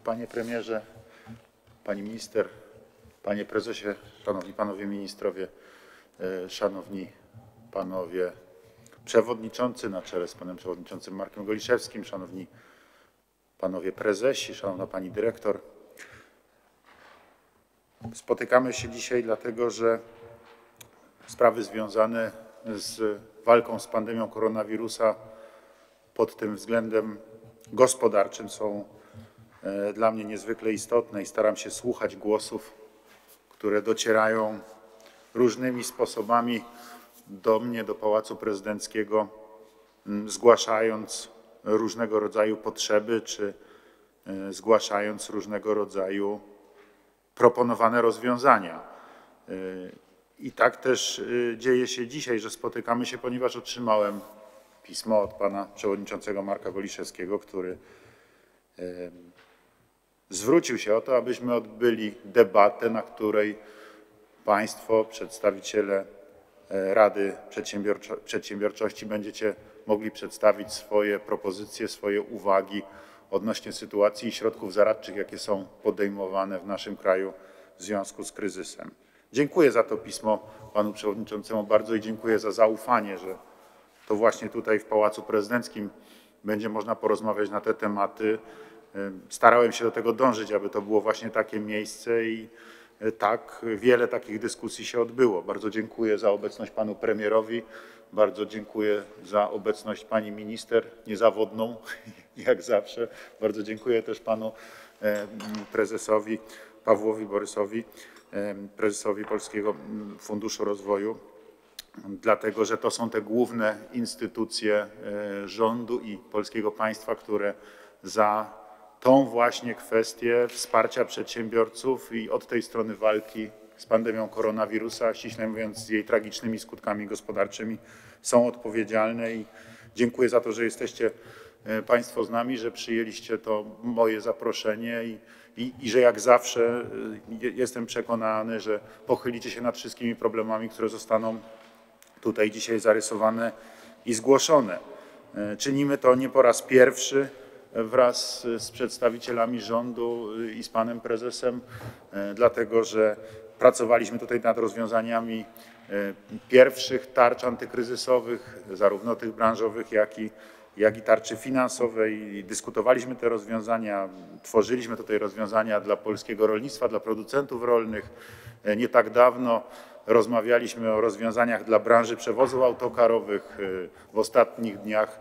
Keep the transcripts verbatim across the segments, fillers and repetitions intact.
Panie Premierze, Pani Minister, Panie Prezesie, Szanowni Panowie Ministrowie, Szanowni Panowie Przewodniczący na czele z Panem Przewodniczącym Markiem Goliszewskim, Szanowni Panowie Prezesi, Szanowna Pani Dyrektor. Spotykamy się dzisiaj dlatego, że sprawy związane z walką z pandemią koronawirusa pod tym względem gospodarczym są dla mnie niezwykle istotne i staram się słuchać głosów, które docierają różnymi sposobami do mnie, do Pałacu Prezydenckiego, zgłaszając różnego rodzaju potrzeby czy zgłaszając różnego rodzaju proponowane rozwiązania. I tak też dzieje się dzisiaj, że spotykamy się, ponieważ otrzymałem pismo od pana przewodniczącego Marka Goliszewskiego, który zwrócił się o to, abyśmy odbyli debatę, na której państwo, przedstawiciele Rady Przedsiębiorczo- Przedsiębiorczości będziecie mogli przedstawić swoje propozycje, swoje uwagi odnośnie sytuacji i środków zaradczych, jakie są podejmowane w naszym kraju w związku z kryzysem. Dziękuję za to pismo panu przewodniczącemu bardzo i dziękuję za zaufanie, że to właśnie tutaj w Pałacu Prezydenckim będzie można porozmawiać na te tematy. Starałem się do tego dążyć, aby to było właśnie takie miejsce i tak wiele takich dyskusji się odbyło. Bardzo dziękuję za obecność panu premierowi, bardzo dziękuję za obecność pani minister, niezawodną jak zawsze. Bardzo dziękuję też panu prezesowi Pawłowi Borysowi, prezesowi Polskiego Funduszu Rozwoju, dlatego że to są te główne instytucje rządu i polskiego państwa, które za tą właśnie kwestię wsparcia przedsiębiorców i od tej strony walki z pandemią koronawirusa, ściśle mówiąc z jej tragicznymi skutkami gospodarczymi, są odpowiedzialne i dziękuję za to, że jesteście państwo z nami, że przyjęliście to moje zaproszenie i, i, i że jak zawsze jestem przekonany, że pochylicie się nad wszystkimi problemami, które zostaną tutaj dzisiaj zarysowane i zgłoszone. Czynimy to nie po raz pierwszy wraz z przedstawicielami rządu i z panem prezesem, dlatego że pracowaliśmy tutaj nad rozwiązaniami pierwszych tarcz antykryzysowych, zarówno tych branżowych, jak i, jak i tarczy finansowej. I dyskutowaliśmy te rozwiązania, tworzyliśmy tutaj rozwiązania dla polskiego rolnictwa, dla producentów rolnych. Nie tak dawno rozmawialiśmy o rozwiązaniach dla branży przewozów autokarowych. W ostatnich dniach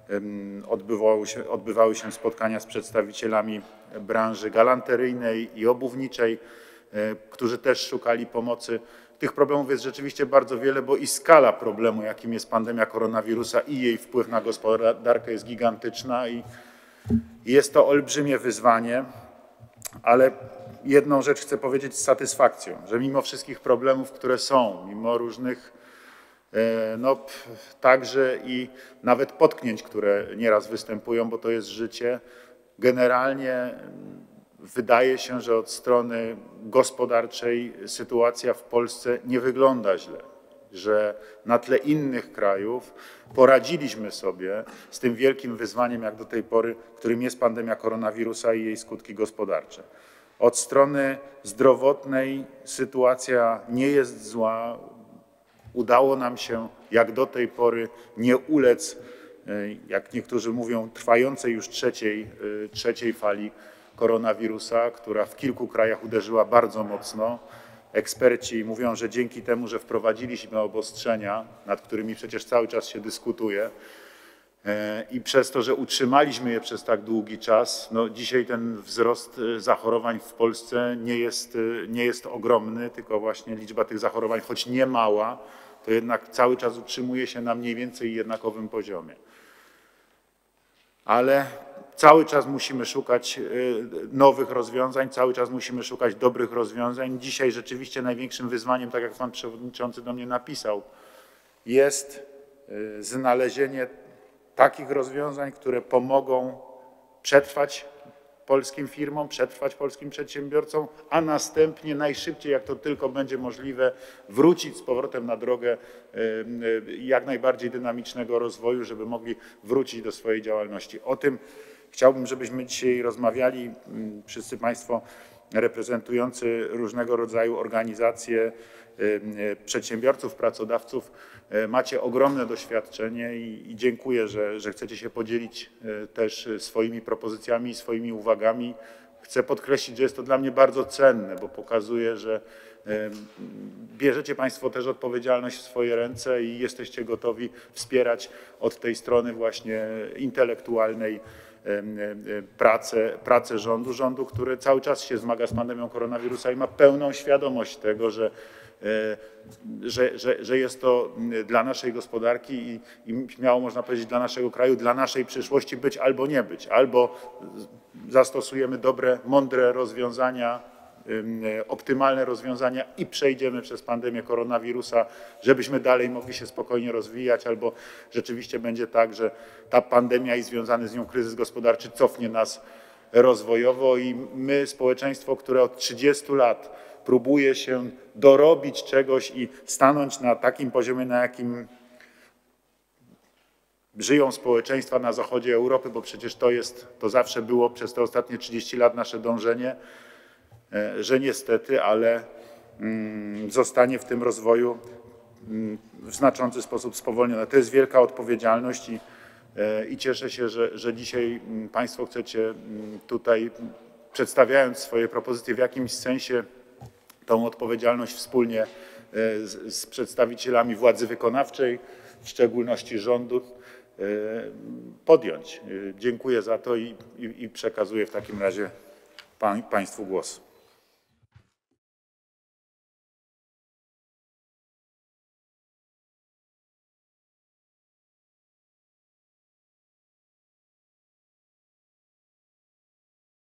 Odbywały się, odbywały się spotkania z przedstawicielami branży galanteryjnej i obuwniczej, którzy też szukali pomocy. Tych problemów jest rzeczywiście bardzo wiele, bo i skala problemu, jakim jest pandemia koronawirusa i jej wpływ na gospodarkę jest gigantyczna i jest to olbrzymie wyzwanie, ale jedną rzecz chcę powiedzieć z satysfakcją, że mimo wszystkich problemów, które są, mimo różnych no, także i nawet potknięć, które nieraz występują, bo to jest życie. Generalnie wydaje się, że od strony gospodarczej sytuacja w Polsce nie wygląda źle, że na tle innych krajów poradziliśmy sobie z tym wielkim wyzwaniem, jak do tej pory, którym jest pandemia koronawirusa i jej skutki gospodarcze. Od strony zdrowotnej sytuacja nie jest zła. Udało nam się jak do tej pory nie ulec, jak niektórzy mówią, trwającej już trzeciej, trzeciej fali koronawirusa, która w kilku krajach uderzyła bardzo mocno. Eksperci mówią, że dzięki temu, że wprowadziliśmy obostrzenia, nad którymi przecież cały czas się dyskutuje, i przez to, że utrzymaliśmy je przez tak długi czas, no dzisiaj ten wzrost zachorowań w Polsce nie jest, nie jest ogromny, tylko właśnie liczba tych zachorowań, choć nie mała, to jednak cały czas utrzymuje się na mniej więcej jednakowym poziomie. Ale cały czas musimy szukać nowych rozwiązań, cały czas musimy szukać dobrych rozwiązań. Dzisiaj rzeczywiście największym wyzwaniem, tak jak pan przewodniczący do mnie napisał, jest znalezienie takich rozwiązań, które pomogą przetrwać polskim firmom, przetrwać polskim przedsiębiorcom, a następnie najszybciej, jak to tylko będzie możliwe, wrócić z powrotem na drogę jak najbardziej dynamicznego rozwoju, żeby mogli wrócić do swojej działalności. O tym Chciałbym, żebyśmy dzisiaj rozmawiali, wszyscy Państwo reprezentujący różnego rodzaju organizacje przedsiębiorców, pracodawców, macie ogromne doświadczenie i, i dziękuję, że, że chcecie się podzielić też swoimi propozycjami i swoimi uwagami. Chcę podkreślić, że jest to dla mnie bardzo cenne, bo pokazuje, że bierzecie Państwo też odpowiedzialność w swoje ręce i jesteście gotowi wspierać od tej strony właśnie intelektualnej pracę, pracę rządu, rządu, który cały czas się zmaga z pandemią koronawirusa i ma pełną świadomość tego, że, że, że, że jest to dla naszej gospodarki i, i śmiało można powiedzieć dla naszego kraju, dla naszej przyszłości być albo nie być. Albo zastosujemy dobre, mądre rozwiązania, optymalne rozwiązania i przejdziemy przez pandemię koronawirusa, żebyśmy dalej mogli się spokojnie rozwijać, albo rzeczywiście będzie tak, że ta pandemia i związany z nią kryzys gospodarczy cofnie nas rozwojowo i my, społeczeństwo, które od trzydziestu lat próbuje się dorobić czegoś i stanąć na takim poziomie, na jakim żyją społeczeństwa na zachodzie Europy, bo przecież to jest, to zawsze było przez te ostatnie trzydzieści lat nasze dążenie, że niestety, ale zostanie w tym rozwoju w znaczący sposób spowolnione. To jest wielka odpowiedzialność i, i cieszę się, że, że dzisiaj Państwo chcecie tutaj, przedstawiając swoje propozycje, w jakimś sensie tą odpowiedzialność wspólnie z, z przedstawicielami władzy wykonawczej, w szczególności rządu, podjąć. Dziękuję za to i, i, i przekazuję w takim razie Państwu głos.